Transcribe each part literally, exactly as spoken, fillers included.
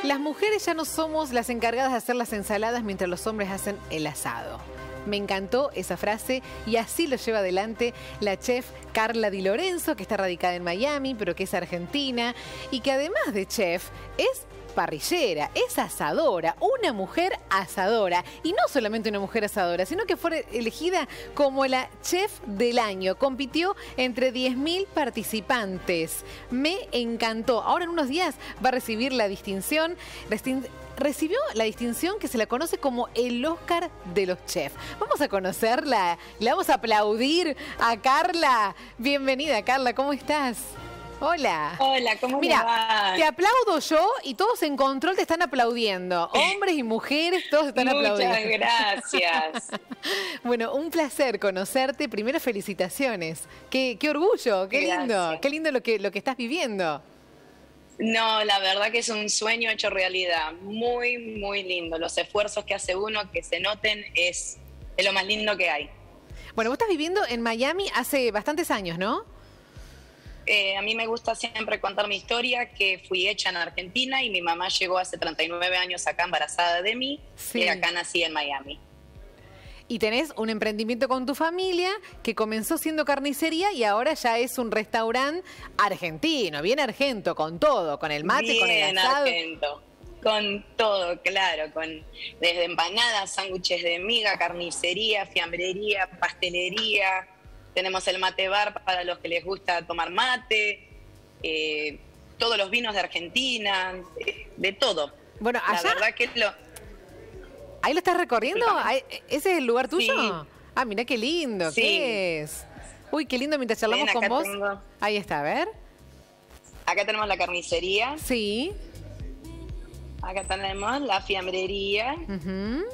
Las mujeres ya no somos las encargadas de hacer las ensaladas mientras los hombres hacen el asado. Me encantó esa frase y así lo lleva adelante la chef Carla Di Lorenzo, que está radicada en Miami, pero que es argentina y que además de chef es parrillera, es asadora, una mujer asadora. Y no solamente una mujer asadora, sino que fue elegida como la chef del año. Compitió entre diez mil participantes. Me encantó. Ahora en unos días va a recibir la distinción. Recibió la distinción que se la conoce como el Oscar de los chefs. Vamos a conocerla, le vamos a aplaudir a Carla. Bienvenida, Carla, ¿cómo estás? Hola. Hola, ¿cómo Mira, te va? te aplaudo yo y todos en control te están aplaudiendo. Hombres y mujeres, todos están Muchas aplaudiendo. Muchas gracias. Bueno, un placer conocerte. Primero, felicitaciones. Qué, qué orgullo, qué Gracias. lindo. Qué lindo lo que, lo que estás viviendo. No, la verdad que es un sueño hecho realidad. Muy, muy lindo. Los esfuerzos que hace uno, que se noten, es, es lo más lindo que hay. Bueno, vos estás viviendo en Miami hace bastantes años, ¿no? Eh, a mí me gusta siempre contar mi historia, que fui hecha en Argentina y mi mamá llegó hace treinta y nueve años acá embarazada de mí, Sí. y acá nací en Miami. Y tenés un emprendimiento con tu familia que comenzó siendo carnicería y ahora ya es un restaurante argentino, bien argento, con todo, con el mate, Bien con el asado. argento, con todo, claro, con desde empanadas, sándwiches de miga, carnicería, fiambrería, pastelería. Tenemos el mate bar para los que les gusta tomar mate, eh, todos los vinos de Argentina, de, de todo. Bueno, allá, La verdad que lo... ¿ahí lo estás recorriendo? Disculpame. ¿Ahí- ¿Ese es el lugar tuyo? Sí. Ah, mirá qué lindo, Sí. ¿qué es? Uy, qué lindo mientras charlamos Ven, con acá vos. tengo- Ahí está, a ver. Acá tenemos la carnicería, Sí. acá tenemos la fiambrería, Ujú.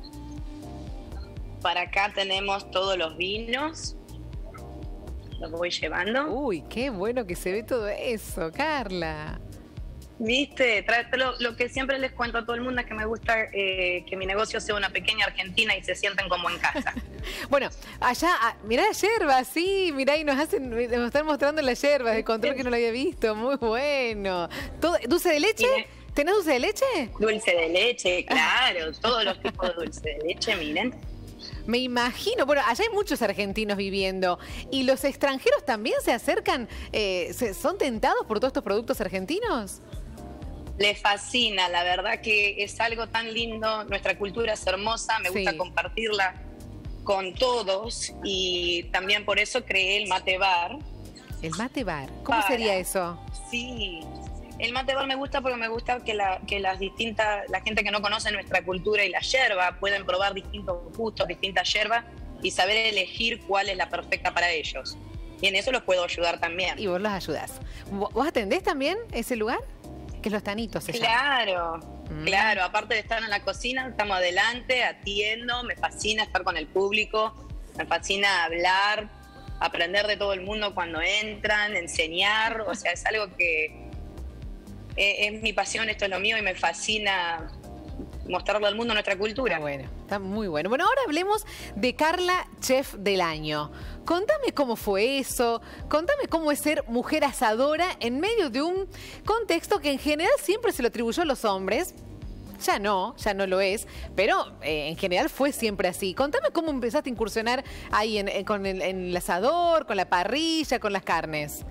para acá tenemos todos los vinos, los voy llevando. Uy, qué bueno que se ve todo eso, Carla. Viste, Tráete lo, lo que siempre les cuento a todo el mundo es que me gusta eh, que mi negocio sea una pequeña Argentina y se sienten como en casa. Bueno, allá, ah, mirá la yerba, sí, mirá, y nos hacen, nos están mostrando la yerba, de control que no lo había visto, muy bueno. Todo, ¿dulce de leche? Mire. ¿Tenés dulce de leche? Dulce de leche, claro, todos los tipos de dulce de leche, miren. Me imagino, bueno, allá hay muchos argentinos viviendo y los extranjeros también se acercan, eh, se- ¿son tentados por todos estos productos argentinos? Les fascina, la verdad que es algo tan lindo, nuestra cultura es hermosa, me Sí. gusta compartirla con todos y también por eso creé el mate bar. El mate bar, ¿cómo Para. sería eso? Sí, el mate bar me gusta porque me gusta que, la, que las distintas, la gente que no conoce nuestra cultura y la yerba pueden probar distintos gustos, distintas yerbas y saber elegir cuál es la perfecta para ellos. Y en eso los puedo ayudar también. Y vos los ayudás. ¿Vo- ¿Vos atendés también ese lugar? Que es Los Tanitos, se llama. Claro, Mm. claro, aparte de estar en la cocina, estamos adelante, atiendo, me fascina estar con el público, me fascina hablar, aprender de todo el mundo cuando entran, enseñar, o sea, es algo que es, es mi pasión, esto es lo mío y me fascina mostrarle al mundo nuestra cultura. Está bueno, está muy bueno. Bueno, ahora hablemos de Carla, chef del año. Contame cómo fue eso, contame cómo es ser mujer asadora en medio de un contexto que en general siempre se lo atribuyó a los hombres. Ya no, ya no lo es, pero eh, en general fue siempre así. Contame cómo empezaste a incursionar ahí en, en- con el, en el asador, con la parrilla, con las carnes.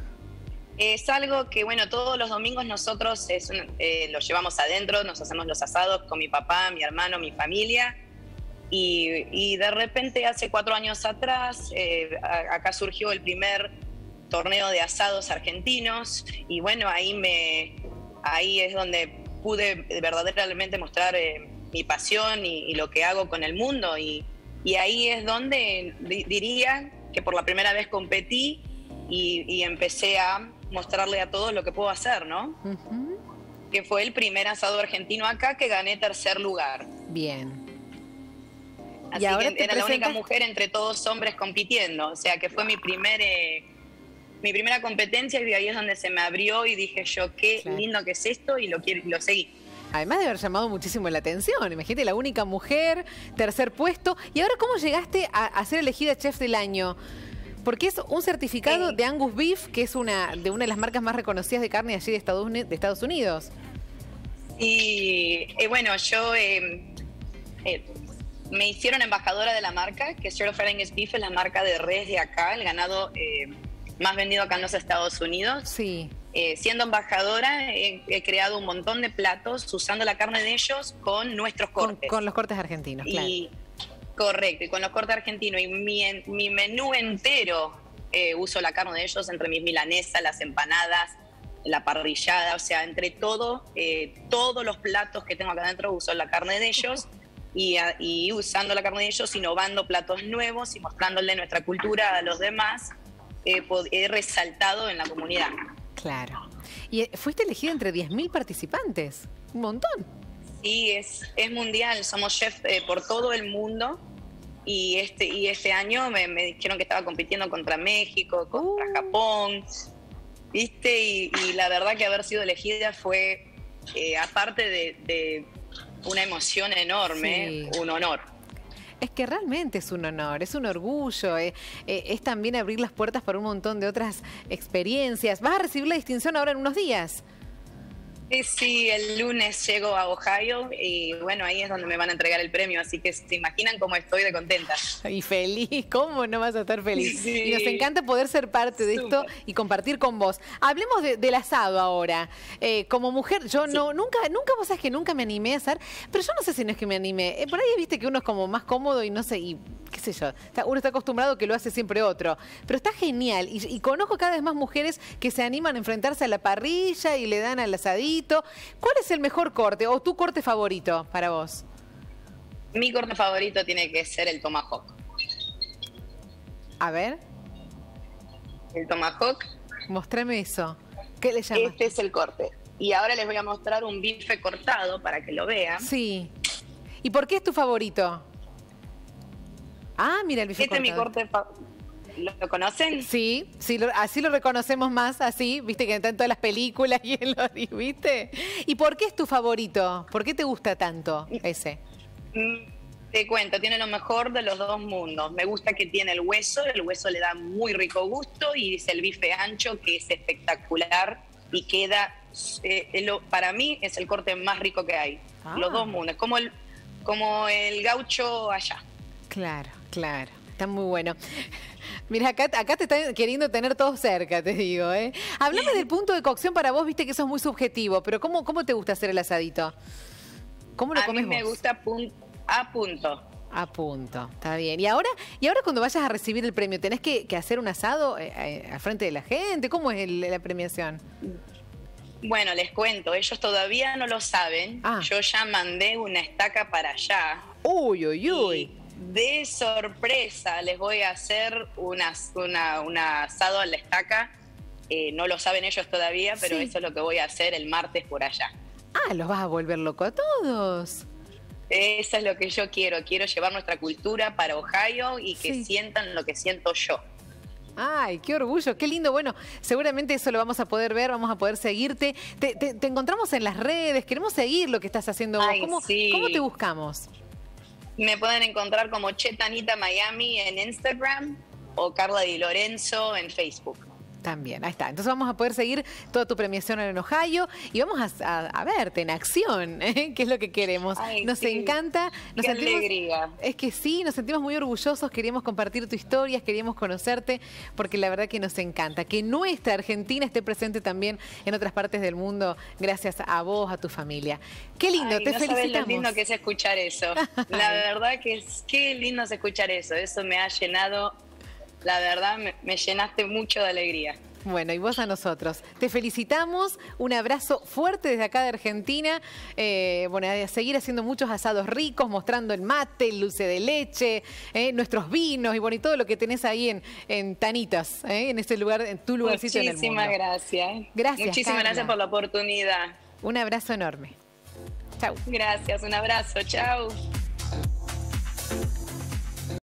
Es algo que, bueno, todos los domingos nosotros es un- eh, lo llevamos adentro, nos hacemos los asados con mi papá, mi hermano, mi familia. Y, y de repente, hace cuatro años atrás, eh, a- acá surgió el primer torneo de asados argentinos. Y bueno, ahí, me, ahí es donde pude verdaderamente mostrar eh, mi pasión y, y lo que hago con el mundo. Y, y ahí es donde di- diría que por la primera vez competí y, y empecé a mostrarle a todos lo que puedo hacer, ¿no? Ujú. Que fue el primer asado argentino acá que gané tercer lugar. Bien. Así ahora que te era la única presentas- mujer entre todos hombres compitiendo. O sea que fue mi primer eh, mi primera competencia y ahí es donde se me abrió y dije yo, qué Claro. lindo que es esto y lo quiero y lo seguí. Además de haber llamado muchísimo la atención, imagínate, la única mujer, tercer puesto. ¿Y ahora cómo llegaste a, a ser elegida chef del año? Porque es un certificado Sí. de Angus Beef, que es una de una de las marcas más reconocidas de carne allí de Estados, Uni- de Estados Unidos. Y eh, bueno, yo eh, eh, me hicieron embajadora de la marca, que Certified Angus Beef es la marca de res de acá, el ganado eh, más vendido acá en los Estados Unidos. Sí. Eh, siendo embajadora he, he creado un montón de platos usando la carne de ellos con nuestros cortes. Con, con los cortes argentinos, claro. Y, correcto, y con los cortes argentinos. Y mi, mi menú entero eh, uso la carne de ellos entre mis milanesas, las empanadas, la parrillada, o sea, entre todo, eh, todos los platos que tengo acá adentro uso la carne de ellos y, y usando la carne de ellos, innovando platos nuevos y mostrándole nuestra cultura a los demás, eh, he resaltado en la comunidad. Claro. Y fuiste elegida entre diez mil participantes, un montón. Sí, es, es mundial, somos chefs eh, por todo el mundo y este, y este año me, me dijeron que estaba compitiendo contra México, contra uh. Japón. ¿Viste? Y, y la verdad que haber sido elegida fue, eh, aparte de, de una emoción enorme, sí. un honor. Es que realmente es un honor, es un orgullo, eh, eh, es también abrir las puertas para un montón de otras experiencias. Vas a recibir la distinción ahora en unos días. Sí, sí, el lunes llego a Ohio y bueno, ahí es donde me van a entregar el premio, así que se imaginan cómo estoy de contenta. Y feliz, ¿cómo no vas a estar feliz? Sí. Y nos encanta poder ser parte de Super. esto y compartir con vos. Hablemos de, del asado ahora. Eh, como mujer, yo sí. no, nunca, nunca, vos sabés que nunca me animé a hacer, pero yo no sé si no es que me animé. Eh, por ahí viste que uno es como más cómodo y no sé, y qué sé yo, uno está acostumbrado que lo hace siempre otro. Pero está genial y, y conozco cada vez más mujeres que se animan a enfrentarse a la parrilla y le dan al asadito. ¿Cuál es el mejor corte o tu corte favorito para vos? Mi corte favorito tiene que ser el tomahawk. A ver. El tomahawk. Mostrame eso. ¿Qué le llamas? Este es el corte. Y ahora les voy a mostrar un bife cortado para que lo vean. Sí. ¿Y por qué es tu favorito? Ah, mira el bife este cortado. Este es mi corte favorito. ¿Lo conocen? Sí, sí, lo, así lo reconocemos más, así, viste que está en todas las películas y en los, ¿viste? ¿Y por qué es tu favorito? ¿Por qué te gusta tanto ese? Te cuento, tiene lo mejor de los dos mundos. Me gusta que tiene el hueso, el hueso le da muy rico gusto y es el bife ancho que es espectacular y queda, eh, lo, para mí es el corte más rico que hay. Ah. Los dos mundos, como el, como el gaucho allá. Claro, claro, está muy bueno. Mira, acá, acá te están queriendo tener todos cerca, te digo, ¿eh? Hablame del punto de cocción para vos, viste que eso es muy subjetivo, pero ¿cómo, cómo te gusta hacer el asadito? ¿Cómo lo a comes mí me vos? gusta pun a punto. A punto, está bien. ¿Y ahora, y ahora cuando vayas a recibir el premio, tenés que, que hacer un asado eh, eh, al frente de la gente? ¿Cómo es el, la premiación? Bueno, les cuento, ellos todavía no lo saben. Ah. Yo ya mandé una estaca para allá. Uy, uy, uy. De sorpresa les voy a hacer una, una, una asado a la estaca. Eh, no lo saben ellos todavía, pero sí. Eso es lo que voy a hacer el martes por allá. Ah, los vas a volver loco a todos. Eso es lo que yo quiero. Quiero llevar nuestra cultura para Ohio y que sí. sientan lo que siento yo. Ay, qué orgullo, qué lindo. Bueno, seguramente eso lo vamos a poder ver, vamos a poder seguirte. Te, te, te encontramos en las redes, queremos seguir lo que estás haciendo vos. Ay, ¿Cómo, sí. ¿Cómo te buscamos? Me pueden encontrar como Chetanita Miami en Instagram o Carla Di Lorenzo en Facebook. También, ahí está. Entonces vamos a poder seguir toda tu premiación en Ohio y vamos a, a, a verte en acción, ¿eh? Que es lo que queremos. Ay, nos sí. encanta. Nos Qué sentimos, alegría. Es que sí, nos sentimos muy orgullosos, queríamos compartir tu historia, queríamos conocerte, porque la verdad que nos encanta. Que nuestra Argentina esté presente también en otras partes del mundo, gracias a vos, a tu familia. Qué lindo, Ay, te no felicitamos. Sabes lo lindo que es escuchar eso. La verdad que es, qué lindo es escuchar eso. Eso me ha llenado, la verdad, me, me llenaste mucho de alegría. Bueno, y vos a nosotros. Te felicitamos, un abrazo fuerte desde acá de Argentina. Eh, bueno, a seguir haciendo muchos asados ricos, mostrando el mate, el dulce de leche, eh, nuestros vinos y bueno, y todo lo que tenés ahí en, en Tanitas, eh, en ese lugar, en tu lugarcito en el mundo. Muchísimas gracias. Gracias, Muchísimas Carla. gracias por la oportunidad. Un abrazo enorme. Chau. Gracias, un abrazo. Chau.